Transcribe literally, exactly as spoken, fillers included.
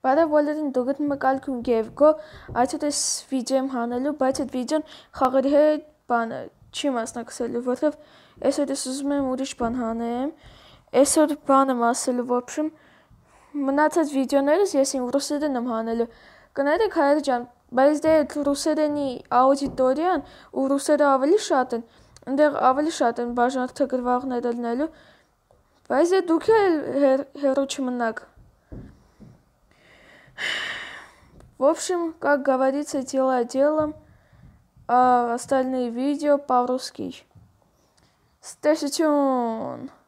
Բարևոլերին դուգտ մկալքում գևգո այցոդես վիդեոյմ հանելու, բայց այդ վիդեոն խաղերի հետ բանը չի մասնակցելու, որովհետև այսօր ես ուզում եմ ուրիշ բան հանեմ, այսօր բան եմ ասելու, в общем, մնացած վիդեոներս ես իմ ռուսերեն եմ հանելու, կներեք հայր ջան, բայց դե այդ ռուսերենի աուդիտորիան ու ռուսերը ավելի շատ են, ընդեղ ավելի շատ են բաժանորդագրվողները լինելու, բայց դե դուք էլ հեռու չմնաք. В общем, как говорится, дело делом, а остальные видео по-русски. Stay tuned.